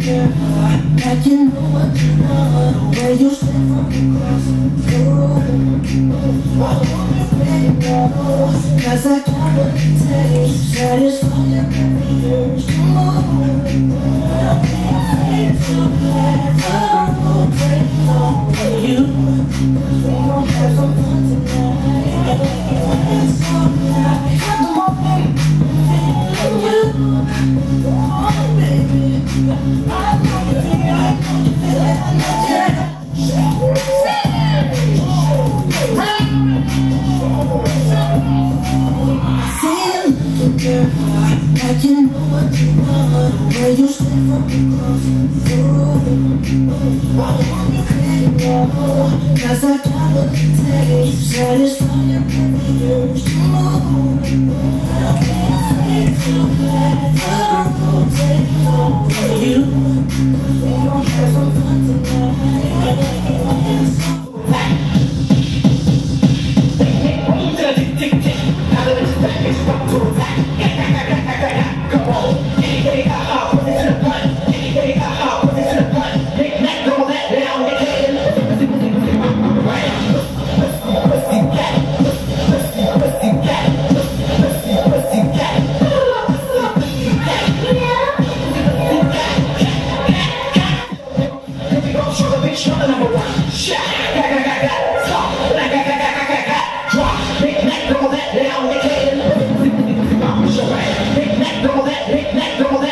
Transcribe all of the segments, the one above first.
Like you know what you want, the way you step from across the room. I wanna make it all, 'cause I got what it takes. Satisfy your every urge to move. Don't be afraid to let go. Break it all for you, 'cause we gon' have some fun tonight. It's alright. Come on, baby. You, oh baby, I know you feel it, I know you feel it, I know see you looking girl, like you know what you want, the way you step from across the room. I wanna let it go, 'cause I got what it takes. Satisfy your every urge to move. Don't be afraid to let go. Take it all for you, 'cause we gon' have some fun tonight. Come on, anybody got hot, put it to the front. Anybody got hot, put it to the front. Big Mac, throw that down, get it. Pussy cat, pussy cat, pussy cat. Show the big show number one. Shot, stop, drop. Big Mac, throw that down, get it. Big Mac, throw that, Big Mac, throw that.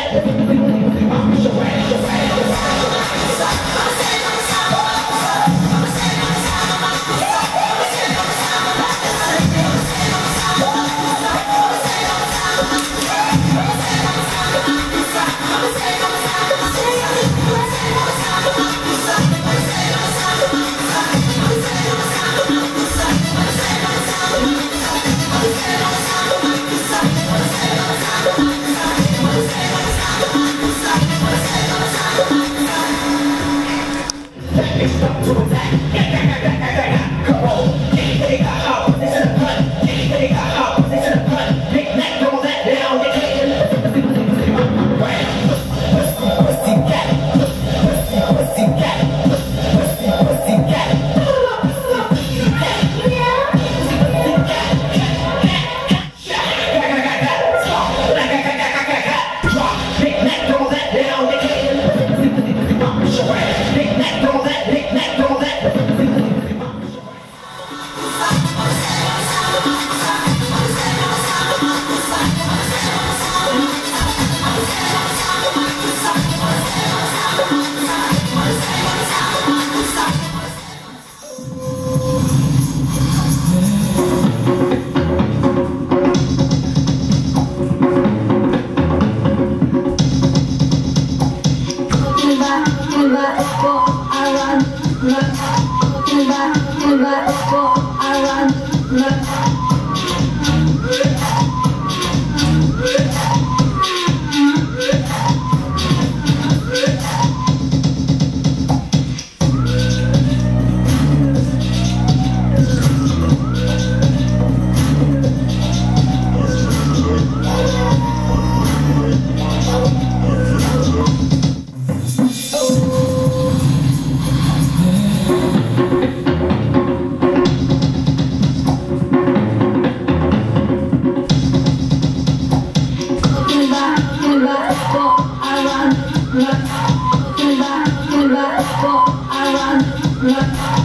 I run.